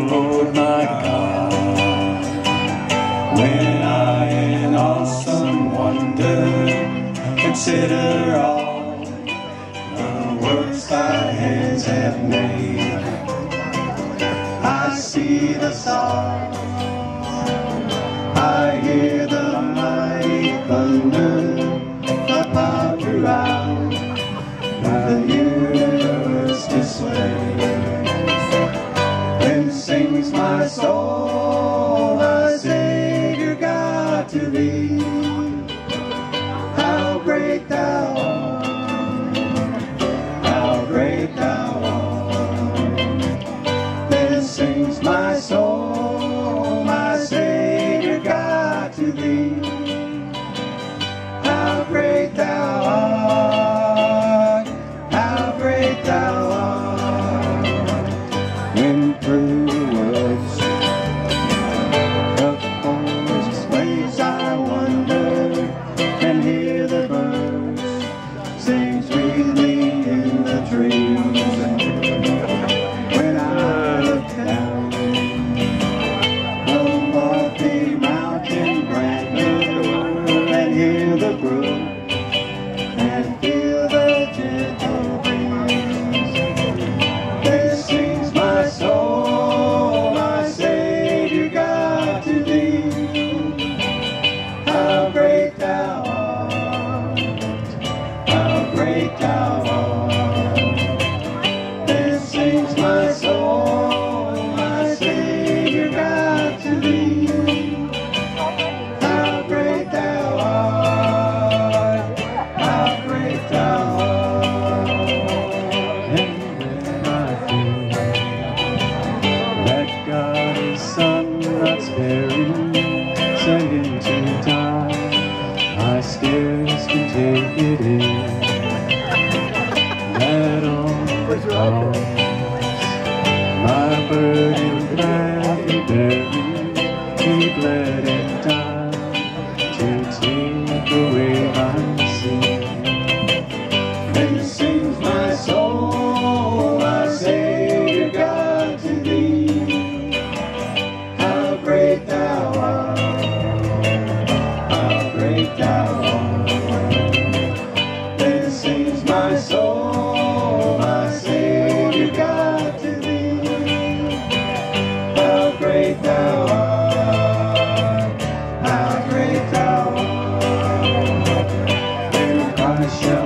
Lord my God, when I in awesome wonder consider all the works thy hands have made, I see the stars, I hear the mighty thunder, the power throughout the universe displayed. Then sings my soul, my Savior God, to thee. How great thou art, how great thou art. Then sings my soul, my Savior God, to thee. How great thou art, how great thou art. When through the woods of forest waves I wander and hear the birds sing sweetly in the trees, when I look down the lofty mountain grandeur and hear the brook and feel the gentle breeze, then sings my soul, my Savior God, to thee. How great thou art, how great thou art. Then sings my soul, my Savior God, to thee. How great thou art, how great thou art. And when I feel that God is Son not sparing, sending to die, I scarce can take it in, that on the cross my burden gladly bearing, He bled and died to take away my sin. Then sings my soul, my Savior God, to thee. How great thou art, how great thou art. Then sings my soul, my Savior God, to thee. How great thou art, how great thou art. Then Christ shall